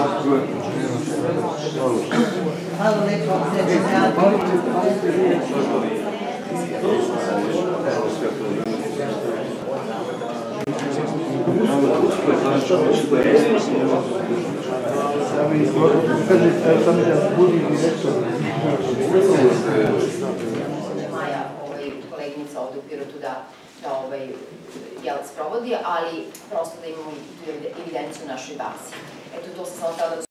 Hvala lepo. Maja, koleginica ovde u Pirotu da sprovodi, ali prosto da imamo i tu evidenciju u našoj bazi. Eto, to sam samo htela da